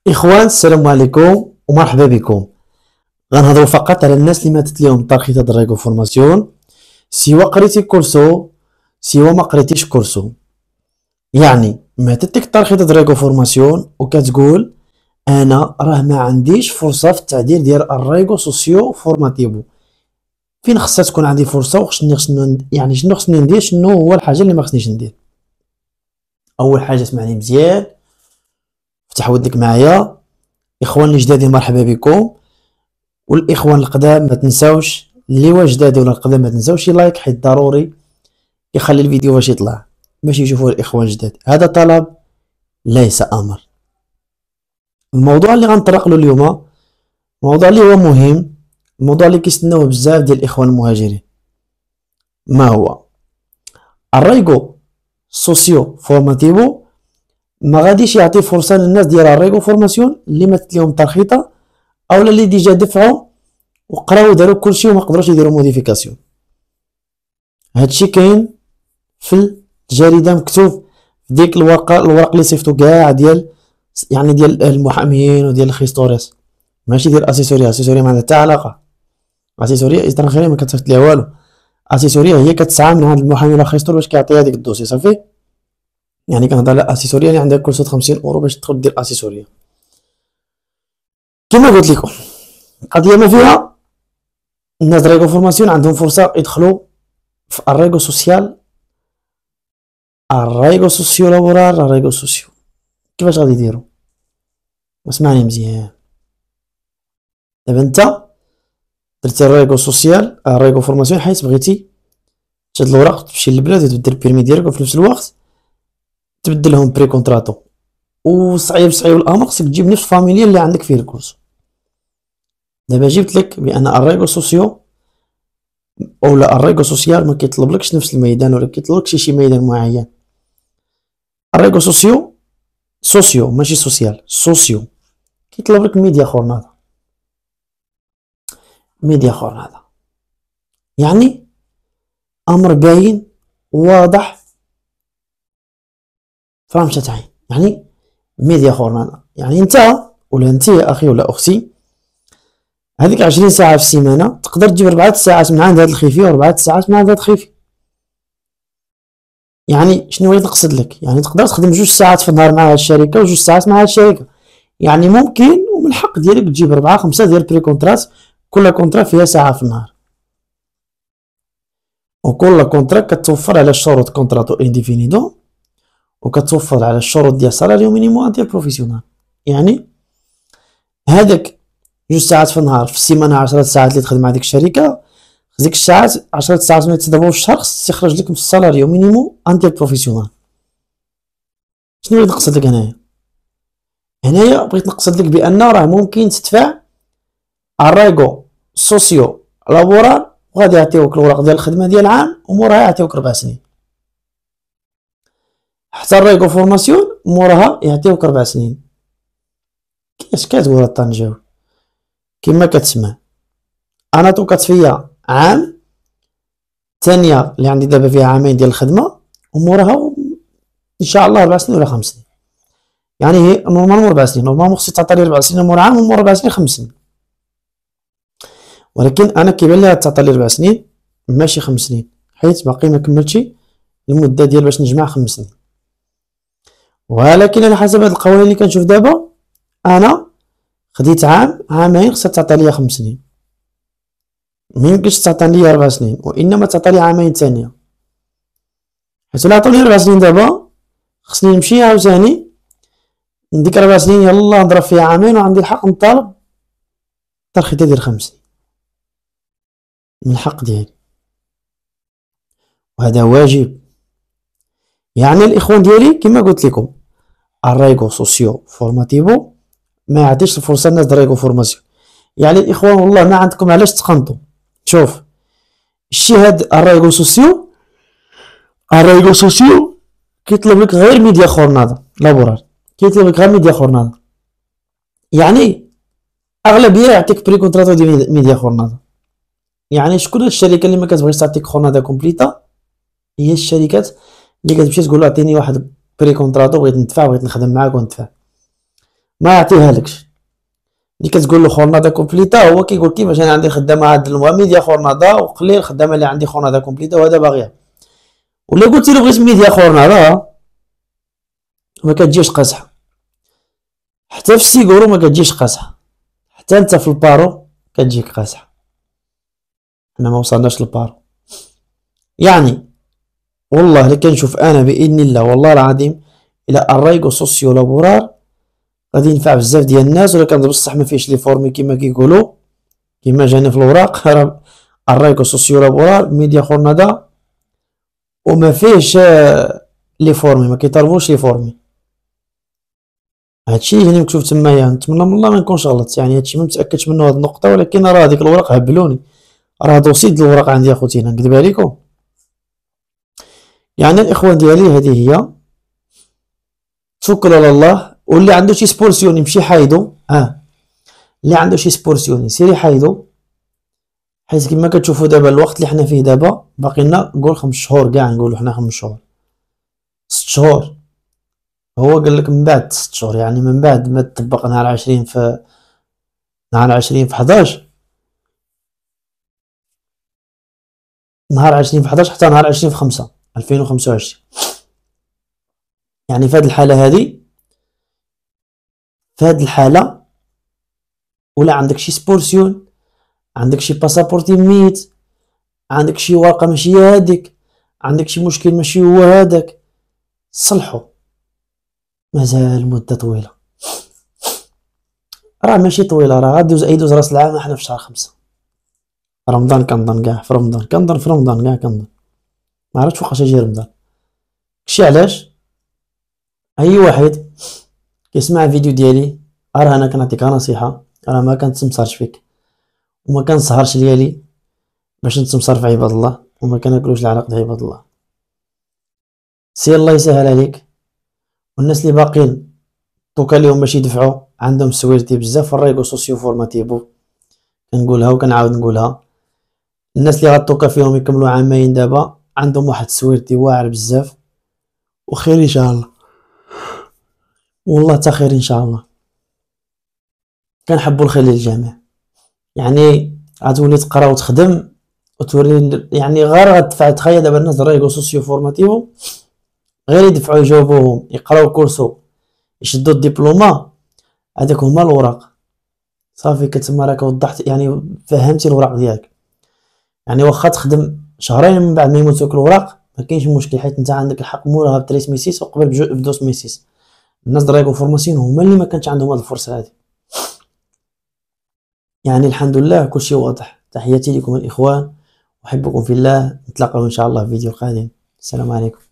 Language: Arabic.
إخوان، السلام عليكم ومرحبا بكم. غنهضروا فقط على الناس اللي ماتت ليهم ترخيص الريغو فورماسيون، سوا قريتي كورسو سوا ما قريتيش كورسو. يعني ماتت لك ترخيص الريغو فورماسيون وكتقول انا راه ما عنديش فرصه في التعديل ديال الريغو سوسيو فورماتيفو. فين خصها تكون عندي فرصه شنو خصني ندير؟ شنو هو الحاجه اللي ما خصنيش ندير؟ اول حاجه اسمعني مزيان، افتح ودك معايا. اخوان الجدادين مرحبا بكم، والاخوان القدام ما تنساوش، اللي هو جداد ولا القدام ما تنساوش لايك، حيت ضروري يخلي الفيديو باش يطلع باش يشوفوه الاخوان الجداد. هذا طلب ليس امر. الموضوع اللي غنطرق له اليوم موضوع اللي هو مهم، الموضوع اللي كيستناوه بزاف ديال الاخوان المهاجرين. ما هو الريغو سوسيو فورماتيفو؟ ما غاديش يعطي فرصه للناس ديال الريغو فورماسيون اللي ماتت لهم ترخيطه اولا اللي ديجا دفعوا وقراو وداروا كلشي وما قدروش يديروا موديفيكاسيون. هادشي كاين في الجريده مكتوب في ديك الورق اللي صيفطو كاع ديال ديال المحامين وديال الخيستوريس، ماشي ديال اسيسوريا ما عندها حتى علاقه. اسيسوريا استرخيري ما كتصيفط ليها والو، اسيسوريا هي كتسعى من هاد المحامي ولا الخيستور باش كيعطيها ديك الدوسي صافي. يعني كنهضر على اسيسوريا اللي عندها كورسات 50 اورو باش تدخل دير اسيسوريا. كما قلت لكم القضيه ما فيها الناس ريغو فورماسيون عندهم فرصه يدخلوا في الريغو سوسيال، الريغو سوسيو لابورال، الريغو سوسيو. كيفاش غادي يديروا؟ اسمعني مزيان. دابا انت درتي الريغو سوسيال الريغو فورماسيون حيت بغيتي تشد الوراق تمشي للبلاد وتبدل البيرمي ديالك، وفي نفس الوقت تبدلهم بري كونتراتو. وصعيب الامر خصك تجيب نفس فاميليا اللي عندك فيه الكورس. دابا جبت لك بان الريغو سوسيو اولا الريغو سوسيال ما كيطلبلكش نفس الميدان ولا كيطلبلكش شي ميدان معين. الريغو سوسيو ماشي سوسيال، سوسيو كيطلب لك ميديا خورنادا. يعني امر باين واضح فهمت تعين. يعني ميديا خورنادا يعني انت ولا انت يا اخي ولا اختي، هذيك 20 ساعه في السيمانه تقدر تجيب 4 ساعات من عند هذا الخيفي و4 ساعات من عند هذا الخيفي. يعني شنو بغيت نقصد لك؟ يعني تقدر تخدم 2 ساعات في النهار مع هذه الشركه و2 ساعات مع هذه الشركه. يعني ممكن ومن الحق ديالك تجيب 4 5 ديال بري كونترات، كل كونترا فيها ساعه في النهار، وكل كونترا كتوفر على الشروط كونتراتو انديفينيدو، وكتوفر على الشروط ديال سالاريو مينيموم ديال بروفيسيونال. يعني هذاك 2 ساعات في النهار في السيمانه 10 ساعات اللي تخدم مع ديك الشركه، ديك الساعات 10 ساعات ملي تضربهم في الشهر خص يخرج لك من السالاريو مينيموم ديال بروفيسيونال. شنو بغيت نقصد لك هنايا بغيت نقصد لك بان راه ممكن تدفع الريغو سوسيو لابورال وغادي يعطيوك الوراق ديال الخدمه ديال عام وموراها يعطيوك 4 سنين، حتى الريغو فورماسيون موراها يعطيوك 4 سنين. كيفاش كتقول الطنجاوي؟ كما كتسمع انا توقعت فيا عام، الثانيه اللي عندي دابا فيها عامين ديال الخدمه وموراها ان شاء الله 4 سنين ولا 5 سنين. يعني هي نورمالمون 4 سنين، نورمالمون خصني تعطى لي 4 سنين مور عام ومور 4 سنين 5 سنين، ولكن انا كيبان لي تعطى لي 4 سنين ماشي 5 سنين، حيت باقي ما كملتش المده ديال باش نجمع 5 سنين. ولكن على حسب هاد القوانين اللي كنشوف دابا انا خديت عامين خصها تعطى لي 5 سنين، ميمكنش تعطى لي 4 سنين، وانما تعطى لي عامين ثانيه. حيت الا عطاوني 4 سنين دابا خصني نمشي عاوتاني نديك 4 سنين يلا نضرب فيها عامين وعندي الحق نطالب ترخيص ديال 5 سنين من الحق ديالي، وهذا واجب. يعني الاخوان ديالي كما قلت لكم الريغو سوسيو فورماتيفو ما يعطيش الفرصه الناس ريغو فورماسيون. يعني الاخوان والله ما عندكم علاش تقنطوا. شوف الشي هاد الريغو سوسيو كيطلب لك غير ميديا خورنادا لابورال، كيطلب لك غير ميديا خورنادا. يعني اغلبيه يعطيك بري كونتراتو ديال ميديا خورنادا. يعني شكون هاد الشركه اللي ما كتبغيش تعطيك خورنادا كومبليتا؟ هي الشركات اللي كتمشي تقول له عطيني واحد بري كونتراتو بغيت ندفع، بغيت نخدم معاك وندفع. ما يعطيها لكش. اللي كتقول له خورنادا كومبليتا هو كيقول كيفاش انا عندي خدامه هاد الميديا خورنادا وقليل الخدامه اللي عندي خورنادا كومبليتا وهذا باغيها. ولا قلتي له بغيت ميديا خورنادا ما كتجيش قاصحه، حتى في السيكورو ما كتجيش قاصحه، حتى انت في البارو كتجيك قاصحه. حنا ما وصلناش للبارو. يعني والله اللي كنشوف انا باذن الله والله العظيم الى الرايغو سوسيو لابورار غادي ينفع بزاف ديال الناس، ولكن بصح ما فيهش لي فورمي كيما كيقولوا كيما جاني في الوراق. راه الرايغو سوسيو لابورار ميديا خورنادا وما فيهش لي فورمي، ما كيطالبوش لي فورمي. هادشي اللي جاني مكتوب تمايا، نتمنى من الله ما نكونش غلط، يعني هادشي ما متاكدش منه هاد النقطه، ولكن راه هاديك الوراق هبلوني، راه دوسي د الوراق عندي اخوتي نكذب عليكم. يعني الاخوان ديالي هذه هي، توكل على الله. واللي عنده شي سبورسيون يمشي حايدو، اللي عنده شي سبورسيون يسير يحايدو، حيت كيما كتشوفوا دابا الوقت اللي حنا فيه دابا باقي لنا نقول 5 شهور كاع، نقولوا حنا 5 شهور 6 شهور. هو قال لك من بعد 6 شهور، يعني من بعد ما تطبق نهار 20 في نهار 20 في 11 نهار 20 في 11 حتى نهار 20 في 5 2025. يعني في هاد الحالة هادي، في هاد الحالة ولا عندك شي سبورسيون، عندك شي باسابورتي ميت، عندك شي ورقة ماشي هي هاديك، عندك شي مشكل ماشي هو هذاك، صلحو. مازال مدة طويلة، راه ماشي طويلة، راه غادوز يدوز راس العام حنا في شهر 5 رمضان. كنظن كاع في رمضان، كنظن في رمضان كاع، كنظن معرفتش فوقاش يجي رمضان. كشي علاش اي واحد كيسمع فيديو ديالي، راه انا كنعطيك نصيحة، راه ما كنتسمسرش فيك وما كنسهرش ليالي باش نتسمسر في عباد الله، وما كناكلوش العرق د عباد الله. سي الله يسهل عليك. والناس اللي باقيين دوكا اليوم باش يدفعوا عندهم سويرتي بزاف في الريغو سوسيو فورماتيفو، كنقولها وكنعاود نقولها. الناس اللي غاتوكا فيهم يكملوا عامين دابا عندهم واحد السويرتي واعر بزاف، وخير ان شاء الله، والله تا خير ان شاء الله. كنحبوا الخير للجميع، يعني غتولي تقرا وتخدم وتوري، يعني غير غتدفع. تخيل دابا الناس الريغو سوسيو فورماتيفو غير يدفعوا يجاوبوهم يقراو كورسو يشدو الدبلومة، هذاك هما الوراق صافي. كتما راك وضحت، يعني فهمتي الوراق ديالك. يعني واخا تخدم شهرين من بعد ما يموت دوك الوراق ما كاينش مشكل، حيت انت عندك الحق موراها بتريس ميسيس وقبل بدوس ميسيس. الناس دريكو فورماسيون هما اللي ما كانش عندهم هاد الفرصه هادي. يعني الحمد لله كلشي واضح. تحياتي لكم الاخوان، احبكم في الله، نتلاقاو ان شاء الله في فيديو قادم. السلام عليكم.